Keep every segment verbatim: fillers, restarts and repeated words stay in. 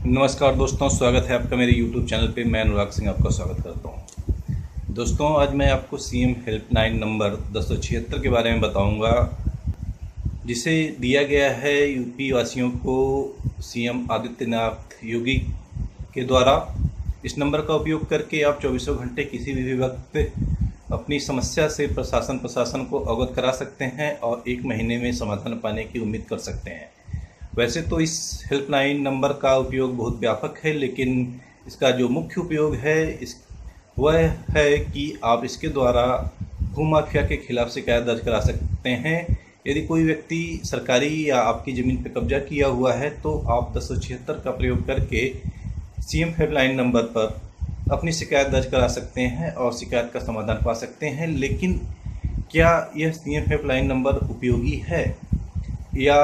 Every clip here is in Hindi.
नमस्कार दोस्तों, स्वागत है आपका मेरे यूट्यूब चैनल पे। मैं अनुराग सिंह आपका स्वागत करता हूं। दोस्तों, आज मैं आपको सी एम हेल्पलाइन नंबर दस सौ छिहत्तर के बारे में बताऊंगा, जिसे दिया गया है यूपी वासियों को सी एम आदित्य नाथ योगी के द्वारा। इस नंबर का उपयोग करके आप चौबीसों घंटे किसी भी वक्त अपनी समस्या से प्रशासन प्रशासन को अवगत करा सकते हैं और एक महीने में समाधान पाने की उम्मीद कर सकते हैं। वैसे तो इस हेल्पलाइन नंबर का उपयोग बहुत व्यापक है, लेकिन इसका जो मुख्य उपयोग है इस वह है कि आप इसके द्वारा भूमाफिया के खिलाफ शिकायत दर्ज करा सकते हैं। यदि कोई व्यक्ति सरकारी या आपकी ज़मीन पर कब्जा किया हुआ है तो आप दस सौ छिहत्तर का प्रयोग करके सी एम हेल्पलाइन नंबर पर अपनी शिकायत दर्ज करा सकते हैं और शिकायत का समाधान पा सकते हैं। लेकिन क्या यह सी एम हेल्पलाइन नंबर उपयोगी है या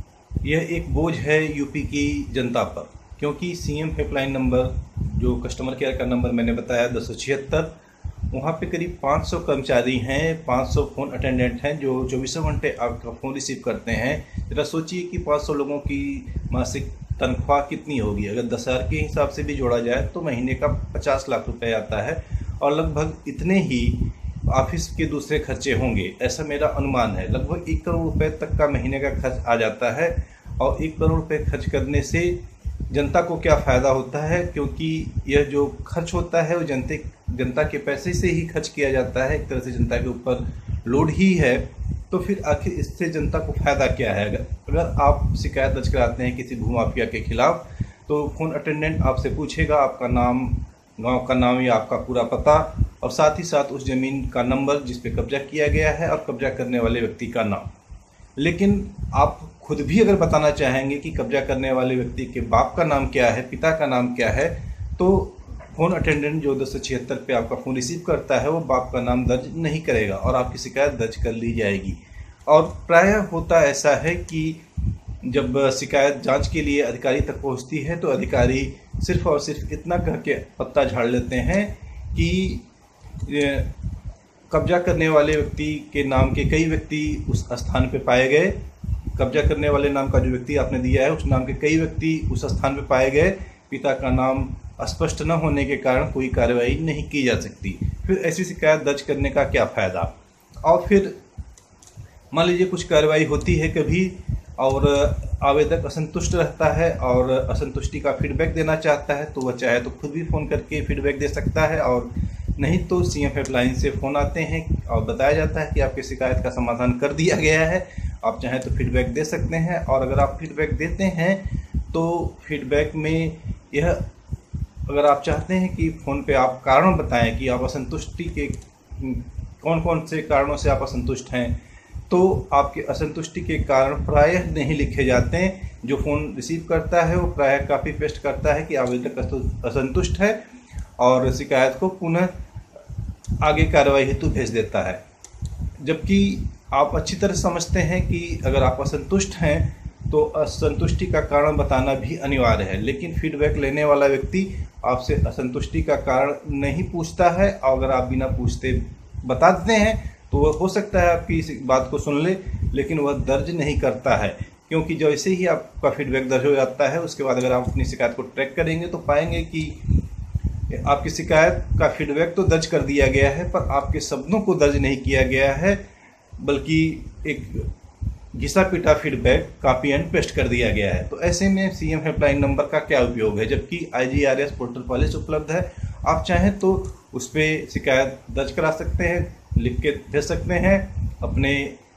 यह एक बोझ है यूपी की जनता पर? क्योंकि सी एम हेल्पलाइन नंबर जो कस्टमर केयर का नंबर मैंने बताया दस सौ छिहत्तर, वहाँ पे करीब पाँच सौ कर्मचारी हैं, पाँच सौ फ़ोन अटेंडेंट हैं जो चौबीसों घंटे आपका फ़ोन रिसीव करते हैं। जरा सोचिए कि पाँच सौ लोगों की मासिक तनख्वाह कितनी होगी। अगर दस हज़ार के हिसाब से भी जोड़ा जाए तो महीने का पचास लाख रुपए आता है और लगभग इतने ही ऑफिस के दूसरे खर्चे होंगे, ऐसा मेरा अनुमान है। लगभग एक करोड़ रुपए तक का महीने का खर्च आ जाता है और एक करोड़ रुपए खर्च करने से जनता को क्या फ़ायदा होता है? क्योंकि यह जो खर्च होता है वो जनते जनता के पैसे से ही खर्च किया जाता है, एक तरह से जनता के ऊपर लोड ही है। तो फिर आखिर इससे जनता को फ़ायदा क्या है? अगर अगर आप शिकायत दर्ज कराते हैं किसी भूमाफिया के खिलाफ तो फ़ोन अटेंडेंट आपसे पूछेगा आपका नाम, गांव का नाम या आपका पूरा पता और साथ ही साथ उस ज़मीन का नंबर जिस पे कब्जा किया गया है और कब्जा करने वाले व्यक्ति का नाम। लेकिन आप खुद भी अगर बताना चाहेंगे कि कब्जा करने वाले व्यक्ति के बाप का नाम क्या है, पिता का नाम क्या है, तो फ़ोन अटेंडेंट जो दस सौ छिहत्तर पे आपका फ़ोन रिसीव करता है वो बाप का नाम दर्ज नहीं करेगा और आपकी शिकायत दर्ज कर ली जाएगी। और प्रायः होता ऐसा है कि जब शिकायत जांच के लिए अधिकारी तक पहुंचती है तो अधिकारी सिर्फ और सिर्फ इतना कह के पत्ता झाड़ लेते हैं कि कब्जा करने वाले व्यक्ति के नाम के कई व्यक्ति उस स्थान पे पाए गए। कब्जा करने वाले नाम का जो व्यक्ति आपने दिया है उस नाम के कई व्यक्ति उस स्थान पे पाए गए। पिता का नाम स्पष्ट न होने के कारण कोई कार्रवाई नहीं की जा सकती। फिर ऐसी शिकायत दर्ज करने का क्या फ़ायदा? और फिर मान लीजिए कुछ कार्रवाई होती है कभी और आवेदक असंतुष्ट रहता है और असंतुष्टि का फीडबैक देना चाहता है तो वह चाहे तो खुद भी फ़ोन करके फीडबैक दे सकता है, और नहीं तो सी एम हेल्पलाइन से फ़ोन आते हैं और बताया जाता है कि आपकी शिकायत का समाधान कर दिया गया है। आप चाहें तो फीडबैक दे सकते हैं और अगर आप फीडबैक देते हैं तो फीडबैक में यह, अगर आप चाहते हैं कि फ़ोन पे आप कारण बताएं कि आप असंतुष्टि के कौन कौन से कारणों से आप असंतुष्ट हैं, तो आपके असंतुष्टि के कारण प्रायः नहीं लिखे जाते हैं। जो फ़ोन रिसीव करता है वो प्रायः काफ़ी पेस्ट करता है कि आवेदक असंतुष्ट है और शिकायत को पुनः आगे कार्रवाई हेतु भेज देता है। जबकि आप अच्छी तरह समझते हैं कि अगर आप असंतुष्ट हैं तो असंतुष्टि का कारण बताना भी अनिवार्य है, लेकिन फीडबैक लेने वाला व्यक्ति आपसे असंतुष्टि का कारण नहीं पूछता है और अगर आप बिना पूछते बता देते हैं तो वह हो सकता है आपकी इस बात को सुन ले, लेकिन वह दर्ज नहीं करता है। क्योंकि जैसे ही आपका फीडबैक दर्ज हो जाता है उसके बाद अगर आप अपनी शिकायत को ट्रैक करेंगे तो पाएंगे कि आपकी शिकायत का फीडबैक तो दर्ज कर दिया गया है पर आपके शब्दों को दर्ज नहीं किया गया है, बल्कि एक घिसा पिटा फीडबैक कॉपी एंड पेस्ट कर दिया गया है। तो ऐसे में सी एम हेल्पलाइन नंबर का क्या उपयोग है? जबकि I G R S portal पहले से उपलब्ध है, आप चाहें तो उस पर शिकायत दर्ज करा सकते हैं, लिख के भेज सकते हैं, अपने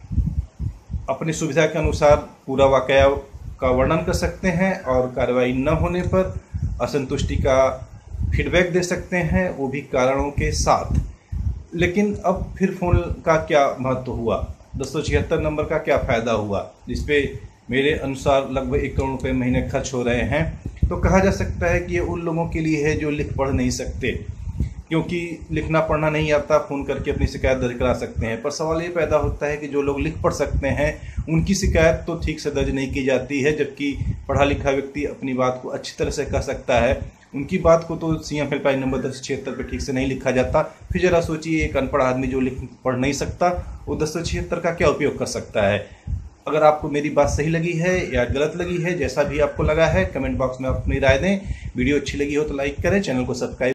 अपनी सुविधा के अनुसार पूरा वाकया का वर्णन कर सकते हैं और कार्रवाई न होने पर असंतुष्टि का फीडबैक दे सकते हैं, वो भी कारणों के साथ। लेकिन अब फिर फ़ोन का क्या महत्व हुआ? दस सौ छिहत्तर नंबर का क्या फ़ायदा हुआ जिसपे मेरे अनुसार लगभग एक करोड़ रुपए महीने खर्च हो रहे हैं? तो कहा जा सकता है कि ये उन लोगों के लिए है जो लिख पढ़ नहीं सकते, क्योंकि लिखना पढ़ना नहीं आता, फ़ोन करके अपनी शिकायत दर्ज करा सकते हैं। पर सवाल ये पैदा होता है कि जो लोग लिख पढ़ सकते हैं उनकी शिकायत तो ठीक से दर्ज नहीं की जाती है, जबकि पढ़ा लिखा व्यक्ति अपनी बात को अच्छी तरह से कह सकता है, उनकी बात को तो सी एम हेल्पलाइन नंबर दस सौ छिहत्तर पर ठीक से नहीं लिखा जाता। फिर जरा सोचिए एक अनपढ़ आदमी जो लिख पढ़ नहीं सकता वो दस सौ छिहत्तर का क्या उपयोग कर सकता है? अगर आपको मेरी बात सही लगी है या गलत लगी है, जैसा भी आपको लगा है, कमेंट बॉक्स में आप अपनी राय दें। वीडियो अच्छी लगी हो तो लाइक करें, चैनल को सब्सक्राइब